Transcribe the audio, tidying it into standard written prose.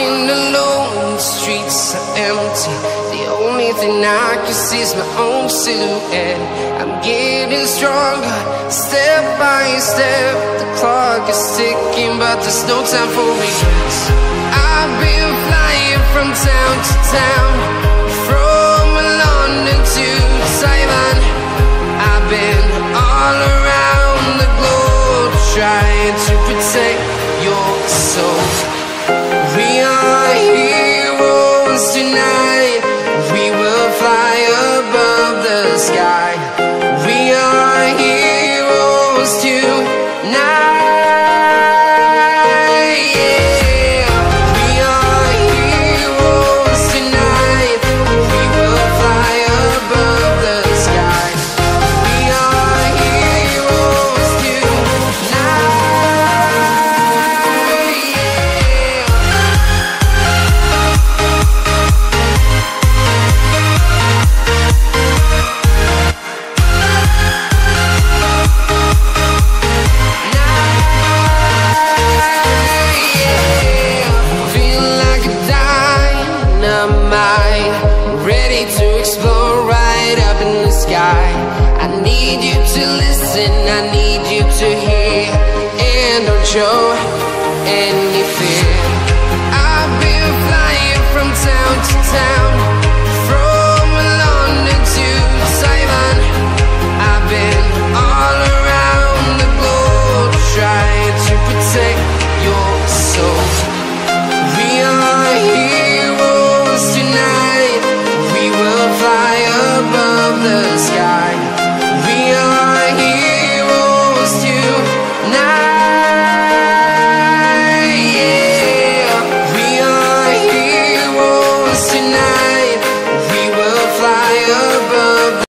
Walking alone, the streets are empty. The only thing I can see is my own silhouette. I'm getting stronger, step by step. The clock is ticking, but there's no time for regrets. I've been flying from town to town, from London to Taiwan. I've been all around the globe, trying to protect your soul. We are heroes tonight. We will fly above the sky. We are heroes tonight. Yeah. We are heroes tonight. We will fly above the sky. We are heroes tonight. Ready to explore right up in the sky. I need you to listen, I need you